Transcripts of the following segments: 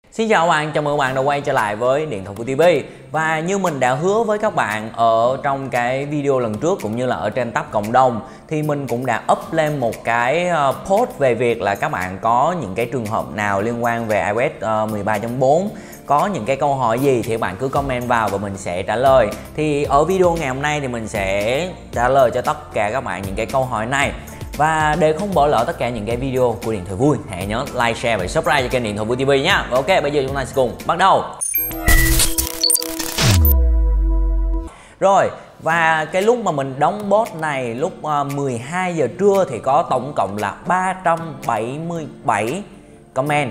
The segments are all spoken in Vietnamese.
Xin chào các bạn, chào mừng các bạn đã quay trở lại với Điện Thoại Full TV. Và như mình đã hứa với các bạn ở trong cái video lần trước cũng như là ở trên tab cộng đồng, thì mình cũng đã up lên một cái post về việc là các bạn có những cái trường hợp nào liên quan về iOS 13.4, có những cái câu hỏi gì thì các bạn cứ comment vào và mình sẽ trả lời. Thì ở video ngày hôm nay thì mình sẽ trả lời cho tất cả các bạn những cái câu hỏi này. Và để không bỏ lỡ tất cả những cái video của Điện Thoại Vui, hãy nhớ like, share và subscribe cho kênh Điện Thoại Vui TV nhé. Ok, bây giờ chúng ta sẽ cùng bắt đầu. Rồi, và cái lúc mà mình đóng post này lúc 12 giờ trưa thì có tổng cộng là 377 comment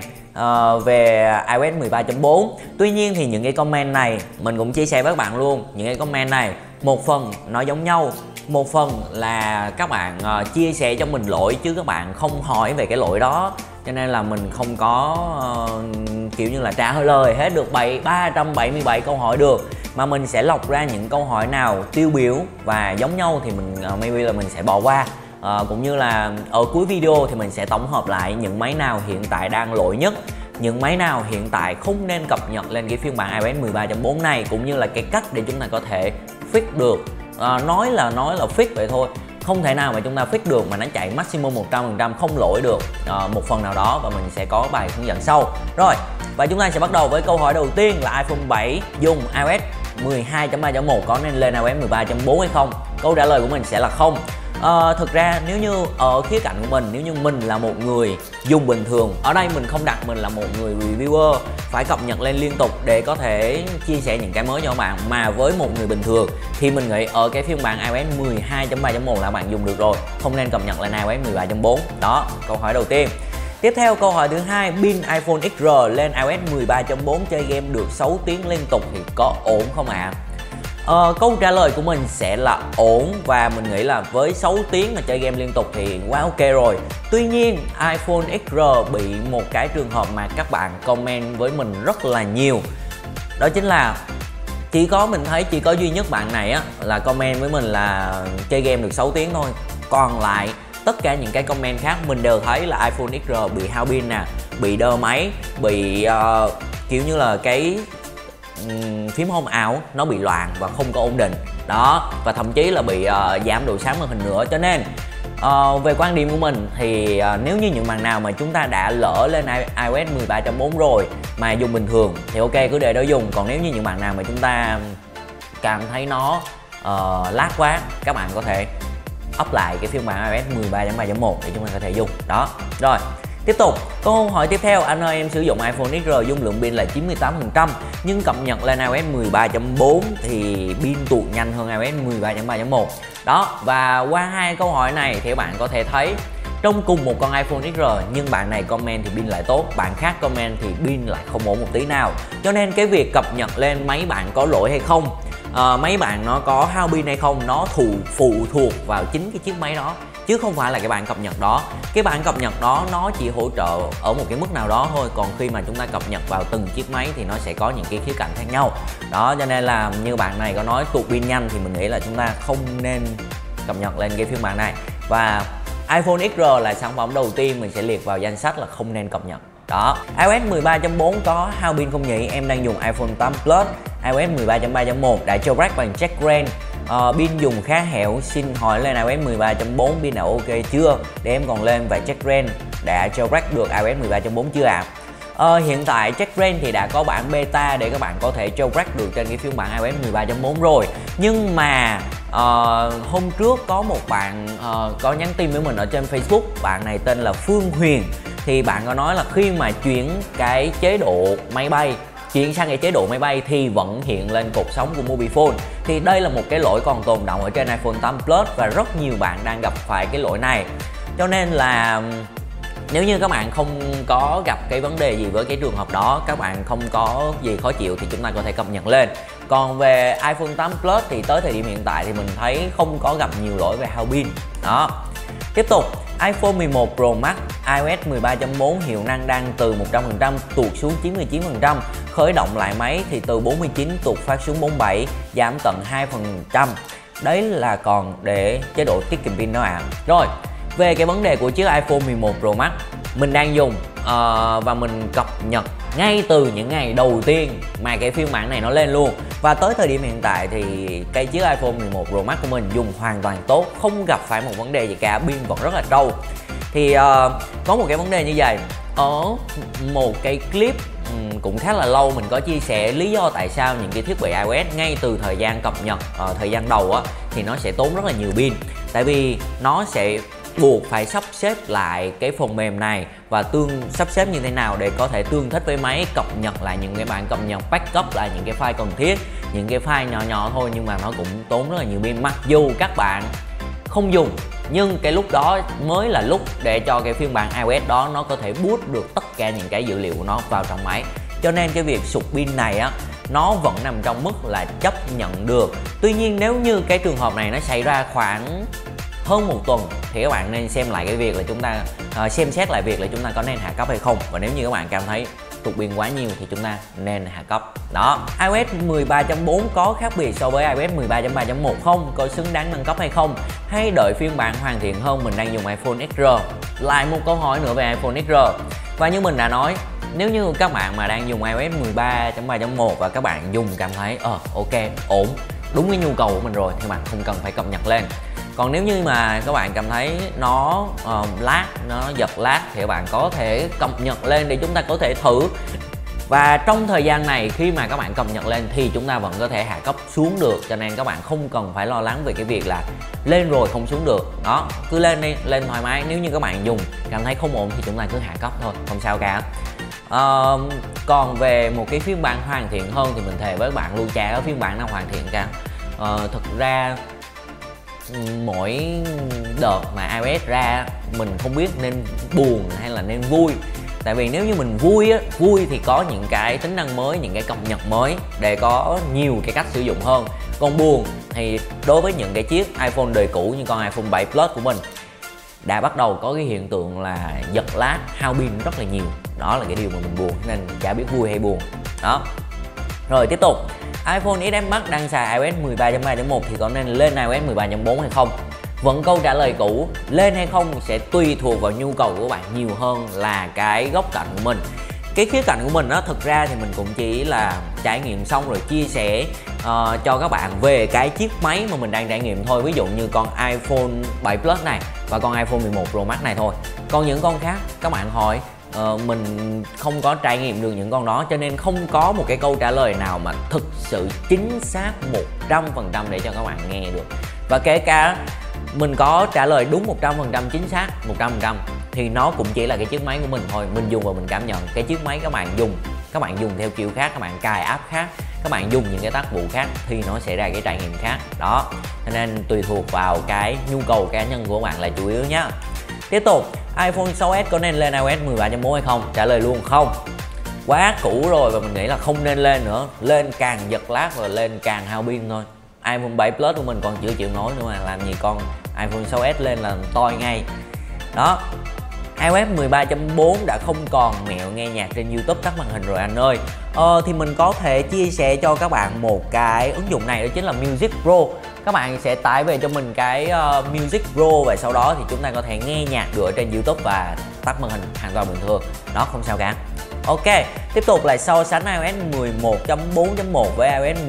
về iOS 13.4. Tuy nhiên thì những cái comment này mình cũng chia sẻ với các bạn luôn. Những cái comment này một phần nó giống nhau, một phần là các bạn chia sẻ cho mình lỗi chứ các bạn không hỏi về cái lỗi đó, cho nên là mình không có kiểu như là trả lời hết được 377 câu hỏi được, mà mình sẽ lọc ra những câu hỏi nào tiêu biểu và giống nhau thì mình maybe là mình sẽ bỏ qua. Cũng như là ở cuối video thì mình sẽ tổng hợp lại những máy nào hiện tại đang lỗi nhất, những máy nào hiện tại không nên cập nhật lên cái phiên bản iOS 13.4 này, cũng như là cái cách để chúng ta có thể fix được. Nói là fix vậy thôi, không thể nào mà chúng ta fix được mà nó chạy maximum 100% không lỗi được một phần nào đó, và mình sẽ có bài hướng dẫn sau. Rồi, và chúng ta sẽ bắt đầu với câu hỏi đầu tiên là iPhone 7 dùng iOS 12.3.1 có nên lên iOS 13.4 hay không? Câu trả lời của mình sẽ là không. Thực ra nếu như ở khía cạnh của mình, nếu như mình là một người dùng bình thường, ở đây mình không đặt mình là một người reviewer phải cập nhật lên liên tục để có thể chia sẻ những cái mới cho các bạn, mà với một người bình thường thì mình nghĩ ở cái phiên bản iOS 12.3.1 là bạn dùng được rồi, không nên cập nhật lên iOS 13.4. Đó, câu hỏi đầu tiên. Tiếp theo câu hỏi thứ hai, pin iPhone XR lên iOS 13.4 chơi game được 6 tiếng liên tục thì có ổn không ạ? Câu trả lời của mình sẽ là ổn, và mình nghĩ là với 6 tiếng mà chơi game liên tục thì quá ok rồi. Tuy nhiên iPhone XR bị một cái trường hợp mà các bạn comment với mình rất là nhiều, đó chính là mình thấy chỉ có duy nhất bạn này á là comment với mình là chơi game được 6 tiếng thôi. Còn lại tất cả những cái comment khác mình đều thấy là iPhone XR bị hao pin nè, bị đơ máy, bị kiểu như là cái phím home ảo nó bị loạn và không có ổn định đó, và thậm chí là bị giảm độ sáng màn hình nữa. Cho nên về quan điểm của mình thì nếu như những bạn nào mà chúng ta đã lỡ lên iOS 13.4 rồi mà dùng bình thường thì ok, cứ để đó dùng. Còn nếu như những bạn nào mà chúng ta cảm thấy nó lag quá, các bạn có thể up lại cái phiên bản iOS 13.3.1 để chúng ta có thể dùng đó. Rồi, tiếp tục, câu hỏi tiếp theo, anh ơi em sử dụng iPhone XR dung lượng pin là 98% nhưng cập nhật lên iOS 13.4 thì pin tụt nhanh hơn iOS 13.3.1. Đó, và qua hai câu hỏi này thì các bạn có thể thấy trong cùng một con iPhone XR nhưng bạn này comment thì pin lại tốt, bạn khác comment thì pin lại không ổn một tí nào. Cho nên cái việc cập nhật lên máy bạn có lỗi hay không, máy bạn nó có hao pin hay không, nó phụ thuộc vào chính cái chiếc máy đó, chứ không phải là cái bản cập nhật đó. Cái bản cập nhật đó nó chỉ hỗ trợ ở một cái mức nào đó thôi, còn khi mà chúng ta cập nhật vào từng chiếc máy thì nó sẽ có những cái khía cạnh khác nhau đó. Cho nên là như bạn này có nói tụt pin nhanh thì mình nghĩ là chúng ta không nên cập nhật lên cái phiên bản này, và iPhone XR là sản phẩm đầu tiên mình sẽ liệt vào danh sách là không nên cập nhật đó. iOS 13.4 có hao pin không nhỉ? Em đang dùng iPhone 8 Plus iOS 13.3.1 đã jailbreak bằng checkra. Pin dùng khá hẻo, xin hỏi lên iOS 13.4 pin đã ok chưa? Để em còn lên và checkra đã jailbreak được iOS 13.4 chưa ạ? Hiện tại checkra thì đã có bản beta để các bạn có thể jailbreak được trên cái phiên bản iOS 13.4 rồi. Nhưng mà hôm trước có một bạn có nhắn tin với mình ở trên Facebook, bạn này tên là Phương Huyền, thì bạn có nói là khi mà chuyển cái chế độ máy bay, chuyển sang cái chế độ máy bay thì vẫn hiện lên cột sống của Mobifone. Thì đây là một cái lỗi còn tồn đọng ở trên iPhone 8 Plus và rất nhiều bạn đang gặp phải cái lỗi này. Cho nên là nếu như các bạn không có gặp cái vấn đề gì với cái trường hợp đó, các bạn không có gì khó chịu thì chúng ta có thể cập nhật lên. Còn về iPhone 8 Plus thì tới thời điểm hiện tại thì mình thấy không có gặp nhiều lỗi về hao pin đó. Tiếp tục, iPhone 11 Pro Max iOS 13.4 hiệu năng đang từ 100% tụt xuống 99%, khởi động lại máy thì từ 49 tụt phát xuống 47, giảm tận 2%. Đấy là còn để chế độ tiết kiệm pin đó ạ. Rồi, về cái vấn đề của chiếc iPhone 11 Pro Max mình đang dùng và mình cập nhật ngay từ những ngày đầu tiên mà cái phiên bản này nó lên luôn. Và tới thời điểm hiện tại thì cái chiếc iPhone 11 Pro Max của mình dùng hoàn toàn tốt, không gặp phải một vấn đề gì cả, pin vẫn rất là trâu. Thì có một cái vấn đề như vậy, ở một cái clip cũng khá là lâu mình có chia sẻ lý do tại sao những cái thiết bị iOS ngay từ thời gian cập nhật thời gian đầu á thì nó sẽ tốn rất là nhiều pin, tại vì nó sẽ buộc phải sắp xếp lại cái phần mềm này và sắp xếp như thế nào để có thể tương thích với máy, cập nhật lại những cái bản cập nhật, backup lại những cái file cần thiết, những cái file nhỏ nhỏ thôi nhưng mà nó cũng tốn rất là nhiều pin. Mặc dù các bạn không dùng nhưng cái lúc đó mới là lúc để cho cái phiên bản iOS đó nó có thể boot được tất cả những cái dữ liệu của nó vào trong máy, cho nên cái việc sụt pin này á nó vẫn nằm trong mức là chấp nhận được. Tuy nhiên nếu như cái trường hợp này nó xảy ra khoảng hơn một tuần thì các bạn nên xem lại cái việc là chúng ta xem xét lại việc là chúng ta có nên hạ cấp hay không, và nếu như các bạn cảm thấy tụt pin quá nhiều thì chúng ta nên hạ cấp. Đó, iOS 13.4 có khác biệt so với iOS 13.3.1 không? Có xứng đáng nâng cấp hay không? Hay đợi phiên bản hoàn thiện hơn? Mình đang dùng iPhone XR. Lại một câu hỏi nữa về iPhone XR. Và như mình đã nói, nếu như các bạn mà đang dùng iOS 13.3.1 và các bạn dùng cảm thấy ok, ổn, đúng cái nhu cầu của mình rồi thì bạn không cần phải cập nhật lên. Còn nếu như mà các bạn cảm thấy nó lag, nó giật lag thì các bạn có thể cập nhật lên để chúng ta có thể thử. Và trong thời gian này khi mà các bạn cập nhật lên thì chúng ta vẫn có thể hạ cấp xuống được, cho nên các bạn không cần phải lo lắng về cái việc là lên rồi không xuống được. Đó, cứ lên đi, lên thoải mái. Nếu như các bạn dùng cảm thấy không ổn thì chúng ta cứ hạ cấp thôi, không sao cả. Còn về một cái phiên bản hoàn thiện hơn thì mình thề với các bạn luôn, chả có phiên bản nào hoàn thiện cả. Thực ra mỗi đợt mà iOS ra mình không biết nên buồn hay là nên vui. Tại vì nếu như mình vui thì có những cái tính năng mới, những cái cập nhật mới để có nhiều cái cách sử dụng hơn. Còn buồn thì đối với những cái chiếc iPhone đời cũ như con iPhone 7 Plus của mình đã bắt đầu có cái hiện tượng là giật lag, hao pin rất là nhiều. Đó là cái điều mà mình buồn, nên chả biết vui hay buồn. Đó. Rồi tiếp tục, iPhone XS Max đang xài iOS 13.3.1 thì có nên lên iOS 13.4 hay không? Vẫn câu trả lời cũ, lên hay không sẽ tùy thuộc vào nhu cầu của bạn nhiều hơn là cái góc cạnh của mình. Cái khía cạnh của mình đó, thực ra thì mình cũng chỉ là trải nghiệm xong rồi chia sẻ cho các bạn về cái chiếc máy mà mình đang trải nghiệm thôi. Ví dụ như con iPhone 7 Plus này và con iPhone 11 Pro Max này thôi. Còn những con khác các bạn hỏi mình không có trải nghiệm được những con đó, cho nên không có một cái câu trả lời nào mà thực sự chính xác 100% để cho các bạn nghe được. Và kể cả mình có trả lời đúng 100% chính xác 100% thì nó cũng chỉ là cái chiếc máy của mình thôi. Mình dùng và mình cảm nhận. Cái chiếc máy các bạn dùng theo kiểu khác, các bạn cài app khác, các bạn dùng những cái tác vụ khác thì nó sẽ ra cái trải nghiệm khác. Đó, cho nên tùy thuộc vào cái nhu cầu cá nhân của bạn là chủ yếu nhá. Tiếp tục, iPhone 6s có nên lên iOS 13.4 hay không? Trả lời luôn không. Quá cũ rồi và mình nghĩ là không nên lên nữa. Lên càng giật lag và lên càng hao pin thôi. iPhone 7 Plus của mình còn chưa chịu nổi nữa mà làm gì con iPhone 6s lên là toi ngay. Đó, iOS 13.4 đã không còn mẹo nghe nhạc trên YouTube tắt màn hình rồi anh ơi. Thì mình có thể chia sẻ cho các bạn một cái ứng dụng này, đó chính là Music Pro. Các bạn sẽ tải về cho mình cái Music Pro và sau đó thì chúng ta có thể nghe nhạc được ở trên YouTube và tắt màn hình hoàn toàn bình thường. Đó, không sao cả. Ok, tiếp tục là so sánh iOS 11.4.1 với iOS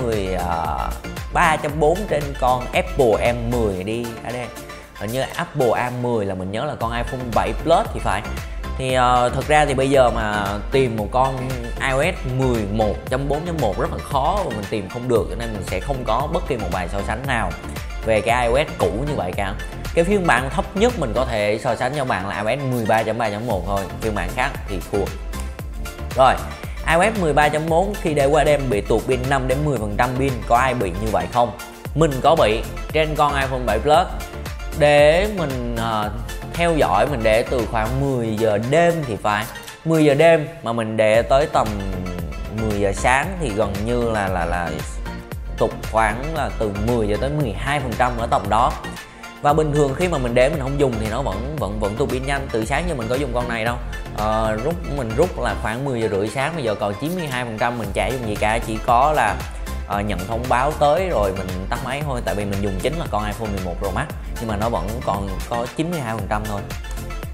13.4 trên con Apple M10 đi ở đây. Hình như Apple A10 là mình nhớ là con iPhone 7 Plus thì phải. Thì thực ra thì bây giờ mà tìm một con iOS 11.4.1 rất là khó và mình tìm không được, cho nên mình sẽ không có bất kỳ một bài so sánh nào về cái iOS cũ như vậy cả. Cái phiên bản thấp nhất mình có thể so sánh cho bạn là iOS 13.3.1 thôi, phiên bản khác thì thua. Rồi, iOS 13.4 khi để qua đêm bị tuột pin 5 đến 10% pin, có ai bị như vậy không? Mình có bị trên con iPhone 7 Plus. Để mình theo dõi, mình để từ khoảng 10 giờ đêm thì phải, 10 giờ đêm mà mình để tới tầm 10 giờ sáng thì gần như là tụt khoảng là từ 10 giờ tới 12% ở tầm đó. Và bình thường khi mà mình để mình không dùng thì nó vẫn tụt pin nhanh. Từ sáng giờ mình có dùng con này đâu. Mình rút là khoảng 10 giờ rưỡi sáng, bây giờ còn 92%, mình chả dùng gì cả, chỉ có là nhận thông báo tới rồi mình tắt máy thôi. Tại vì mình dùng chính là con iPhone 11 Pro Max nhưng mà nó vẫn còn có 92% thôi.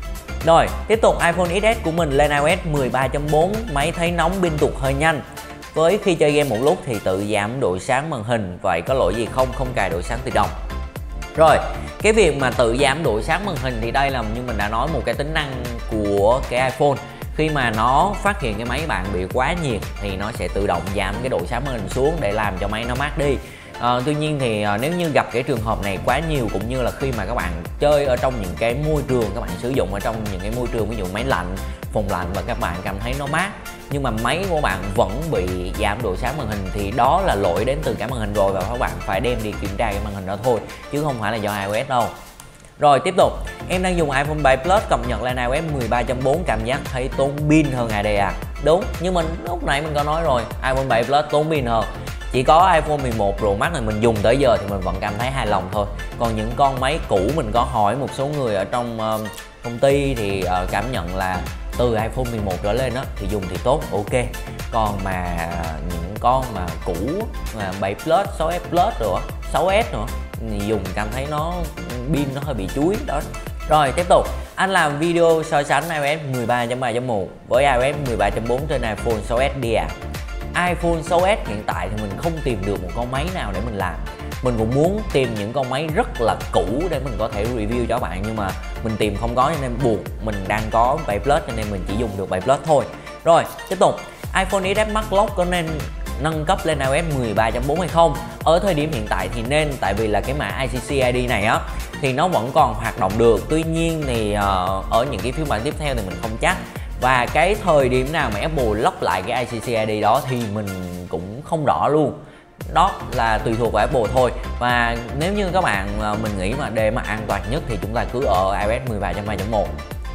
Rồi, tiếp tục iPhone XS của mình lên iOS 13.4, máy thấy nóng pin tụt hơi nhanh. Với khi chơi game một lúc thì tự giảm độ sáng màn hình, vậy có lỗi gì không? Không cài độ sáng tự động. Rồi, cái việc mà tự giảm độ sáng màn hình thì đây là như mình đã nói một cái tính năng của cái iPhone. Khi mà nó phát hiện cái máy bạn bị quá nhiệt thì nó sẽ tự động giảm cái độ sáng màn hình xuống để làm cho máy nó mát đi. Tuy nhiên thì nếu như gặp cái trường hợp này quá nhiều, cũng như là khi mà các bạn chơi ở trong những cái môi trường, các bạn sử dụng ở trong những cái môi trường ví dụ máy lạnh, phòng lạnh và các bạn cảm thấy nó mát nhưng mà máy của bạn vẫn bị giảm độ sáng màn hình thì đó là lỗi đến từ cái màn hình rồi, và các bạn phải đem đi kiểm tra cái màn hình đó thôi chứ không phải là do iOS đâu. Rồi tiếp tục, em đang dùng iPhone 7 Plus cập nhật lên iOS 13.4, cảm giác thấy tốn pin hơn HD à? Đúng, nhưng mình lúc nãy mình có nói rồi, iPhone 7 Plus tốn pin hơn. Chỉ có iPhone 11 Pro Max này mình dùng tới giờ thì mình vẫn cảm thấy hài lòng thôi. Còn những con máy cũ mình có hỏi một số người ở trong công ty thì cảm nhận là từ iPhone 11 trở lên đó thì dùng thì tốt, ok. Còn mà những con mà cũ mà 7 Plus, 6S Plus rồi 6S nữa thì dùng cảm thấy nó pin nó hơi bị chuối đó. Rồi tiếp tục, anh làm video so sánh iOS 13.3.1 với iOS 13.4 trên iPhone 6S đi à? iPhone 6S hiện tại thì mình không tìm được một con máy nào để mình làm. Mình cũng muốn tìm những con máy rất là cũ để mình có thể review cho bạn, nhưng mà mình tìm không có cho nên buộc mình đang có 7 Plus cho nên mình chỉ dùng được 7 Plus thôi. Rồi tiếp tục, iPhone XS Max Lock có nên nâng cấp lên iOS 13.4 hay không? Ở thời điểm hiện tại thì nên, tại vì là cái mã ICC ID này á thì nó vẫn còn hoạt động được. Tuy nhiên thì ở những cái phiên bản tiếp theo thì mình không chắc. Và cái thời điểm nào mà Apple lock lại cái ICC ID đó thì mình cũng không rõ luôn. Đó là tùy thuộc vào Apple thôi. Và nếu như các bạn mình nghĩ mà để mà an toàn nhất thì chúng ta cứ ở iOS 13.2.1.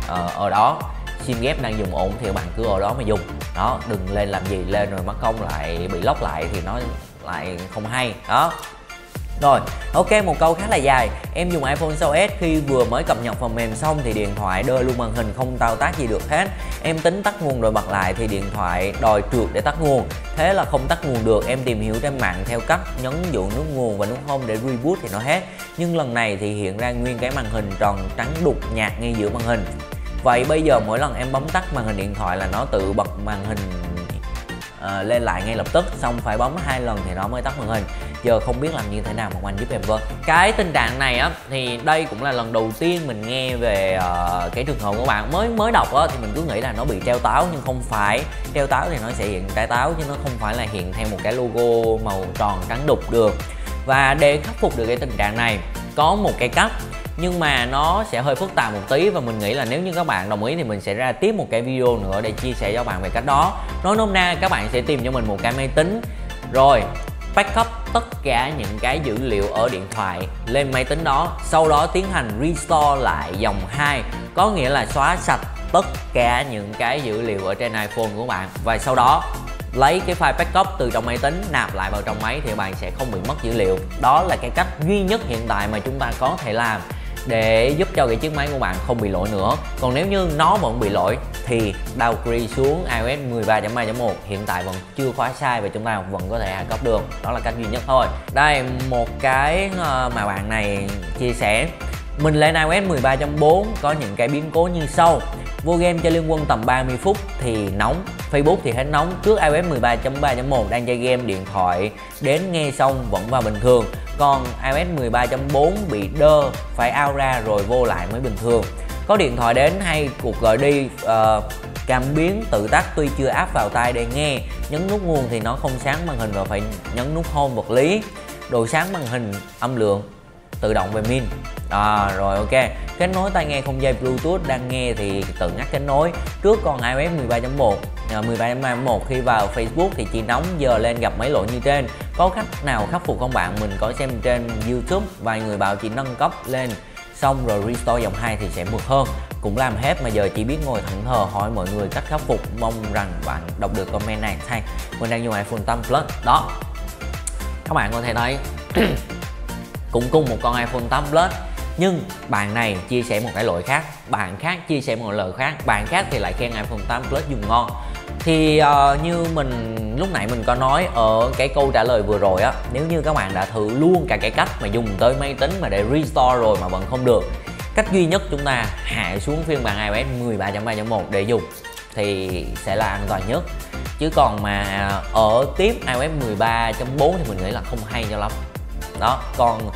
Ở đó sim ghép đang dùng ổn thì các bạn cứ ở đó mà dùng. Đó, đừng lên làm gì lên rồi mất công lại bị lock lại thì nó lại không hay. Đó. Rồi, ok, một câu khá là dài. Em dùng iPhone 6S khi vừa mới cập nhật phần mềm xong thì điện thoại đơ luôn màn hình, không thao tác gì được hết. Em tính tắt nguồn rồi bật lại thì điện thoại đòi trượt để tắt nguồn. Thế là không tắt nguồn được. Em tìm hiểu trên mạng theo cách nhấn dụ nút nguồn và nút home để reboot thì nó hết. Nhưng lần này thì hiện ra nguyên cái màn hình tròn trắng đục nhạt ngay giữa màn hình. Vậy bây giờ mỗi lần em bấm tắt màn hình điện thoại là nó tự bật màn hình lên lại ngay lập tức, xong phải bấm 2 lần thì nó mới tắt màn hình. Giờ không biết làm như thế nào, một anh giúp em với. Cái tình trạng này á thì đây cũng là lần đầu tiên mình nghe về cái trường hợp của bạn. Mới đọc á thì mình cứ nghĩ là nó bị treo táo, nhưng không phải. Treo táo thì nó sẽ hiện trái táo chứ nó không phải là hiện theo một cái logo màu tròn trắng đục được. Và để khắc phục được cái tình trạng này có một cái cách, nhưng mà nó sẽ hơi phức tạp một tí, và mình nghĩ là nếu như các bạn đồng ý thì mình sẽ ra tiếp một cái video nữa để chia sẻ cho bạn về cách đó. Nói nôm na, các bạn sẽ tìm cho mình một cái máy tính rồi backup tất cả những cái dữ liệu ở điện thoại lên máy tính đó, sau đó tiến hành restore lại dòng 2, có nghĩa là xóa sạch tất cả những cái dữ liệu ở trên iPhone của bạn, và sau đó lấy cái file backup từ trong máy tính nạp lại vào trong máy thì bạn sẽ không bị mất dữ liệu. Đó là cái cách duy nhất hiện tại mà chúng ta có thể làm để giúp cho cái chiếc máy của bạn không bị lỗi nữa. Còn nếu như nó vẫn bị lỗi thì downgrade xuống iOS 13.3.1 hiện tại vẫn chưa khóa sai và chúng ta vẫn có thể hạ cấp được. Đó là cách duy nhất thôi. Đây một cái mà bạn này chia sẻ: mình lên iOS 13.4 có những cái biến cố như sau. Vô game chơi Liên Quân tầm 30 phút thì nóng, Facebook thì hết nóng. Trước iOS 13.3.1 đang chơi game, điện thoại đến nghe xong vẫn vào bình thường. Còn iOS 13.4 bị đơ, phải out ra rồi vô lại mới bình thường. Có điện thoại đến hay cuộc gọi đi, cảm biến tự tắt tuy chưa áp vào tai để nghe. Nhấn nút nguồn thì nó không sáng màn hình và phải nhấn nút home vật lý. Độ sáng màn hình, âm lượng tự động về min. Rồi ok, kết nối tai nghe không dây Bluetooth đang nghe thì tự ngắt kết nối. Trước còn iOS 13.1 13.1 khi vào Facebook thì chỉ nóng, giờ lên gặp mấy lỗi như trên. Có cách nào khắc phục không bạn? Mình có xem trên YouTube vài người bảo chỉ nâng cấp lên xong rồi restore dòng 2 thì sẽ mượt hơn. Cũng làm hết mà giờ chỉ biết ngồi thẫn thờ hỏi mọi người cách khắc phục. Mong rằng bạn đọc được comment này. Hay, mình đang dùng iPhone 8 Plus. Đó, các bạn có thể thấy cũng cùng một con iPhone 8 Plus, nhưng bạn này chia sẻ một cái lỗi khác, bạn khác chia sẻ một lỗi khác, bạn khác thì lại khen iPhone 8 Plus dùng ngon. Thì như mình lúc nãy mình có nói ở cái câu trả lời vừa rồi á, nếu như các bạn đã thử luôn cả cái cách mà dùng tới máy tính mà để restore rồi mà vẫn không được Cách duy nhất chúng ta hạ xuống phiên bản iOS 13.3.1 để dùng thì sẽ là an toàn nhất. Chứ còn mà ở tiếp iOS 13.4 thì mình nghĩ là không hay cho lắm. Đó, còn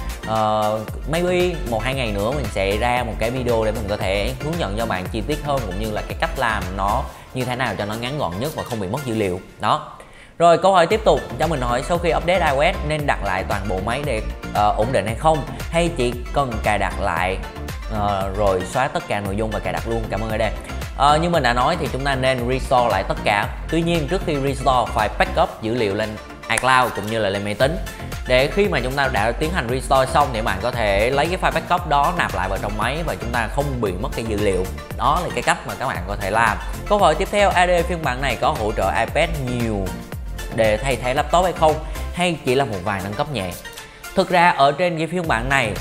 maybe 1-2 ngày nữa mình sẽ ra một cái video để mình có thể hướng dẫn cho bạn chi tiết hơn, cũng như là cái cách làm nó như thế nào cho nó ngắn gọn nhất và không bị mất dữ liệu. Đó. Rồi câu hỏi tiếp tục cho mình hỏi, sau khi update iOS nên đặt lại toàn bộ máy để ổn định hay không, hay chỉ cần cài đặt lại rồi xóa tất cả nội dung và cài đặt luôn? Cảm ơn ở đây. Như mình đã nói thì chúng ta nên restore lại tất cả. Tuy nhiên trước khi restore phải backup dữ liệu lên iCloud cũng như là lên máy tính, để khi mà chúng ta đã tiến hành restore xong thì bạn có thể lấy cái file backup đó nạp lại vào trong máy và chúng ta không bị mất cái dữ liệu. Đó là cái cách mà các bạn có thể làm. Câu hỏi tiếp theo, AD phiên bản này có hỗ trợ iPad nhiều để thay thế laptop hay không, hay chỉ là một vài nâng cấp nhẹ? Thực ra ở trên cái phiên bản này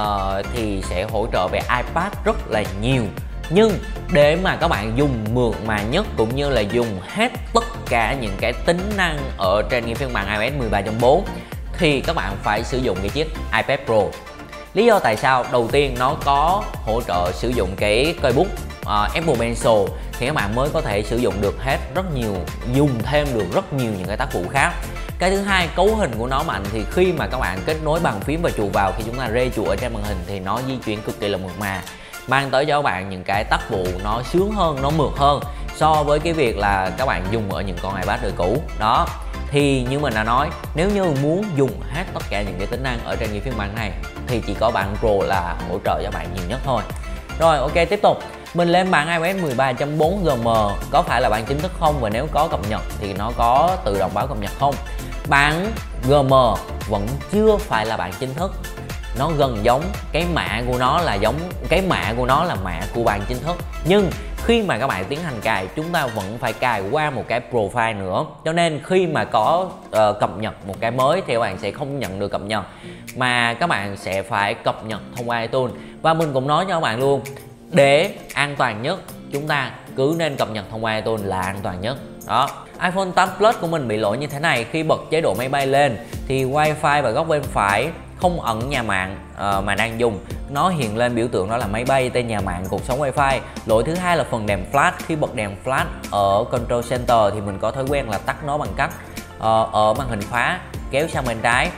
thì sẽ hỗ trợ về iPad rất là nhiều, nhưng để mà các bạn dùng mượt mà nhất cũng như là dùng hết tất cả những cái tính năng ở trên cái phiên bản iOS 13.4 thì các bạn phải sử dụng cái chiếc iPad Pro. Lý do tại sao? Đầu tiên nó có hỗ trợ sử dụng cái cây bút Apple Pencil thì các bạn mới có thể sử dụng được hết rất nhiều, dùng thêm được rất nhiều những cái tác vụ khác. Cái thứ hai, cấu hình của nó mạnh thì khi mà các bạn kết nối bàn phím và chuột vào, khi chúng ta rê chuột ở trên màn hình thì nó di chuyển cực kỳ là mượt mà, mang tới cho các bạn những cái tác vụ nó sướng hơn, nó mượt hơn so với cái việc là các bạn dùng ở những con iPad đời cũ. Đó, thì như mình đã nói, nếu như muốn dùng hết tất cả những cái tính năng ở trên cái phiên bản này thì chỉ có bản Pro là hỗ trợ cho bạn nhiều nhất thôi. Rồi ok, tiếp tục. Mình lên bản iOS 13.4 GM có phải là bản chính thức không, và nếu có cập nhật thì nó có tự động báo cập nhật không? Bản GM vẫn chưa phải là bản chính thức. Nó gần giống, cái mã của nó là giống, cái mã của nó là mã của bản chính thức, nhưng khi mà các bạn tiến hành cài, chúng ta vẫn phải cài qua một cái profile nữa. Cho nên khi mà có cập nhật một cái mới thì các bạn sẽ không nhận được cập nhật, mà các bạn sẽ phải cập nhật thông qua iTunes. Và mình cũng nói cho các bạn luôn, để an toàn nhất chúng ta cứ nên cập nhật thông qua iTunes là an toàn nhất. Đó, iPhone 8 Plus của mình bị lỗi như thế này. Khi bật chế độ máy bay lên thì Wi-Fi và góc bên phải không ẩn nhà mạng mà đang dùng, nó hiện lên biểu tượng đó là máy bay, tên nhà mạng, cột sống Wi-Fi. Lỗi thứ hai là phần đèn flash. Khi bật đèn flash ở Control Center thì mình có thói quen là tắt nó bằng cách ở màn hình khóa kéo sang bên trái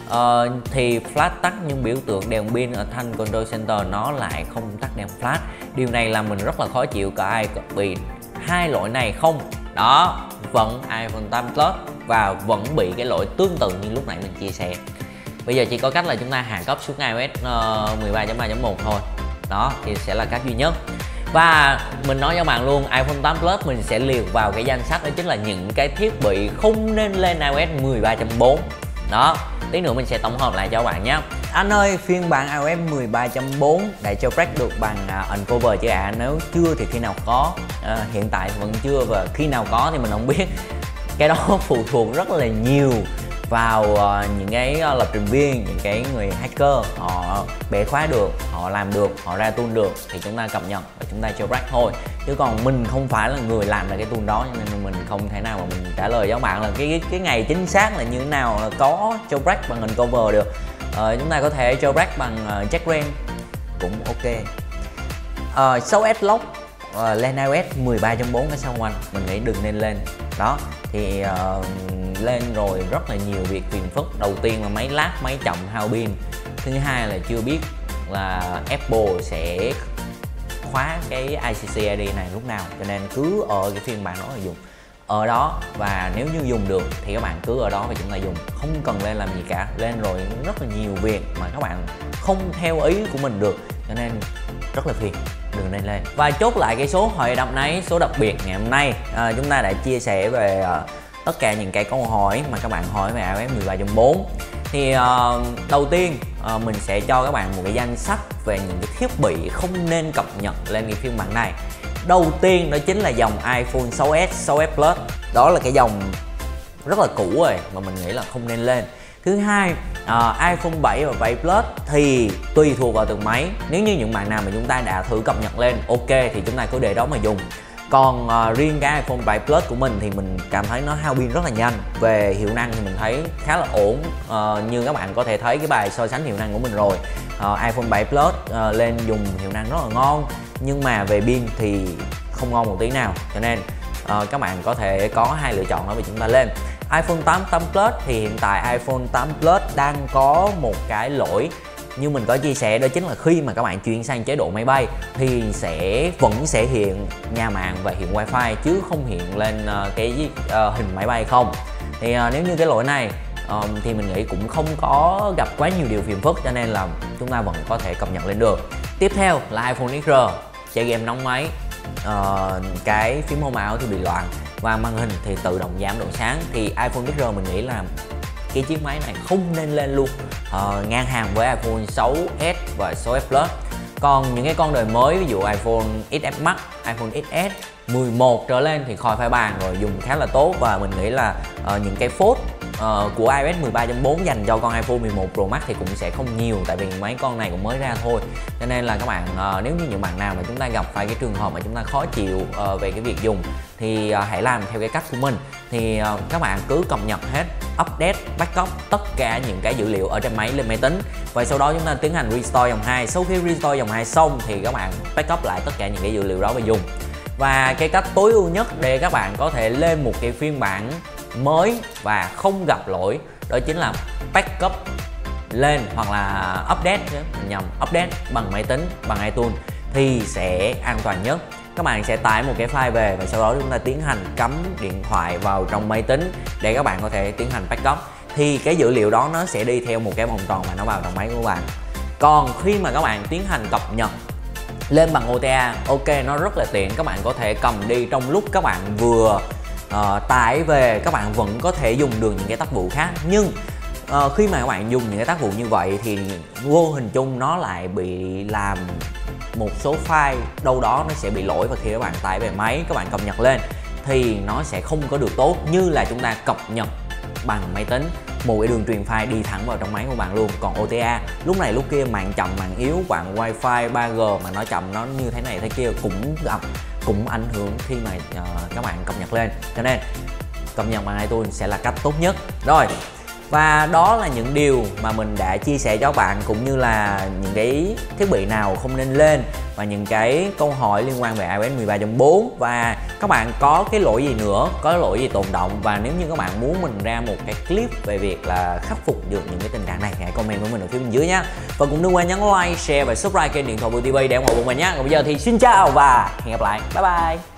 thì flash tắt, nhưng biểu tượng đèn pin ở thanh Control Center nó lại không tắt đèn flash. Điều này làm mình rất là khó chịu. Có ai bị hai lỗi này không? Đó, vẫn iPhone 8 Plus và vẫn bị cái lỗi tương tự như lúc nãy mình chia sẻ. Bây giờ chỉ có cách là chúng ta hạ cấp xuống iOS 13.3.1 thôi. Đó thì sẽ là cách duy nhất. Và mình nói cho bạn luôn, iPhone 8 Plus mình sẽ liệt vào cái danh sách đó chính là những cái thiết bị không nên lên iOS 13.4. Đó, tí nữa mình sẽ tổng hợp lại cho các bạn nhé. Anh ơi, phiên bản iOS 13.4 đã jailbreak được bằng Uncover chưa ạ? Nếu chưa thì khi nào có? Hiện tại vẫn chưa, và khi nào có thì mình không biết. Cái đó phụ thuộc rất là nhiều vào những cái lập trình viên, những cái người hacker họ bẻ khóa được, họ làm được, họ ra tool được thì chúng ta cập nhật và chúng ta jailbreak thôi. Chứ còn mình không phải là người làm ra cái tool đó, cho nên mình không thể nào mà mình trả lời cho các bạn là cái ngày chính xác là như thế nào là có jailbreak bằng Uncover được. Chúng ta có thể jailbreak bằng checkra cũng ok. 6S Lock lên iOS 13.4 cái sao anh? Mình nghĩ đừng nên lên. Đó thì lên rồi rất là nhiều việc phiền phức. Đầu tiên là máy lag, máy chậm, hao pin. Thứ hai là chưa biết là Apple sẽ khóa cái ICC ID này lúc nào, cho nên cứ ở cái phiên bản đó là dùng ở đó, và nếu như dùng được thì các bạn cứ ở đó và chúng ta dùng, không cần lên làm gì cả. Lên rồi rất là nhiều việc mà các bạn không theo ý của mình được, cho nên rất là phiền, đừng nên lên. Và chốt lại cái số hội đọc này, số đặc biệt ngày hôm nay, chúng ta đã chia sẻ về tất cả những cái câu hỏi mà các bạn hỏi về iOS 13.4. Thì đầu tiên mình sẽ cho các bạn một cái danh sách về những cái thiết bị không nên cập nhật lên cái phiên bản này. Đầu tiên đó chính là dòng iPhone 6s, 6s Plus. Đó là cái dòng rất là cũ rồi mà mình nghĩ là không nên lên. Thứ hai, iPhone 7 và 7 Plus thì tùy thuộc vào từng máy. Nếu như những bạn nào mà chúng ta đã thử cập nhật lên ok thì chúng ta cứ để đó mà dùng. Còn riêng cái iPhone 7 Plus của mình thì mình cảm thấy nó hao pin rất là nhanh. Về hiệu năng thì mình thấy khá là ổn, như các bạn có thể thấy cái bài so sánh hiệu năng của mình rồi. iPhone 7 Plus lên dùng hiệu năng rất là ngon, nhưng mà về pin thì không ngon một tí nào, cho nên các bạn có thể có hai lựa chọn đó vì chúng ta lên. iPhone 8 Plus thì hiện tại iPhone 8 Plus đang có một cái lỗi như mình có chia sẻ, đó chính là khi mà các bạn chuyển sang chế độ máy bay thì vẫn sẽ hiện nhà mạng và hiện wifi chứ không hiện lên cái hình máy bay không. Thì nếu như cái lỗi này thì mình nghĩ cũng không có gặp quá nhiều điều phiền phức, cho nên là chúng ta vẫn có thể cập nhật lên được. Tiếp theo là iPhone XR, chơi game nóng máy, cái phím home ảo thì bị loạn và màn hình thì tự động giảm độ sáng, thì iPhone XR mình nghĩ là cái chiếc máy này không nên lên luôn, ngang hàng với iPhone 6s và 6s Plus. Còn những cái con đời mới ví dụ iPhone XS Max, iPhone XS 11 trở lên thì khỏi phải bàn rồi, dùng khá là tốt, và mình nghĩ là những cái phốt của iOS 13.4 dành cho con iPhone 11 Pro Max thì cũng sẽ không nhiều, tại vì mấy con này cũng mới ra thôi. Cho nên là các bạn nếu như những bạn nào mà chúng ta gặp phải cái trường hợp mà chúng ta khó chịu về cái việc dùng thì hãy làm theo cái cách của mình. Thì các bạn cứ cập nhật hết, update, backup tất cả những cái dữ liệu ở trên máy lên máy tính, và sau đó chúng ta tiến hành restore dòng 2. Sau khi restore dòng 2 xong thì các bạn backup lại tất cả những cái dữ liệu đó và dùng. Và cái cách tối ưu nhất để các bạn có thể lên một cái phiên bản mới và không gặp lỗi đó chính là backup lên hoặc là update bằng máy tính, bằng iTunes thì sẽ an toàn nhất. Các bạn sẽ tải một cái file về và sau đó chúng ta tiến hành cắm điện thoại vào trong máy tính để các bạn có thể tiến hành backup, thì cái dữ liệu đó nó sẽ đi theo một cái vòng tròn và nó vào trong máy của bạn. Còn khi mà các bạn tiến hành cập nhật lên bằng OTA, ok, nó rất là tiện, các bạn có thể cầm đi trong lúc các bạn vừa tải về, các bạn vẫn có thể dùng được những cái tác vụ khác. Nhưng khi mà các bạn dùng những cái tác vụ như vậy thì vô hình chung nó lại bị làm một số file đâu đó nó sẽ bị lỗi, và khi các bạn tải về máy, các bạn cập nhật lên thì nó sẽ không có được tốt như là chúng ta cập nhật bằng máy tính, một cái đường truyền file đi thẳng vào trong máy của bạn luôn. Còn OTA lúc này lúc kia mạng chậm mạng yếu, bạn wifi 3G mà nó chậm, nó như thế này thế kia cũng ảnh hưởng khi mà các bạn cập nhật lên, cho nên cập nhật bằng iTunes sẽ là cách tốt nhất. Rồi, và đó là những điều mà mình đã chia sẻ cho các bạn, cũng như là những cái thiết bị nào không nên lên và những cái câu hỏi liên quan về iOS 13.4. Và các bạn có cái lỗi gì nữa, có lỗi gì tồn động, và nếu như các bạn muốn mình ra một cái clip về việc là khắc phục được những cái tình trạng này thì hãy comment với mình ở phía bên dưới nhé. Và cũng đừng quên nhấn like, share và subscribe kênh Điện thoại Bưu TV để ủng hộ của mình nhé. Còn bây giờ thì xin chào và hẹn gặp lại, bye bye.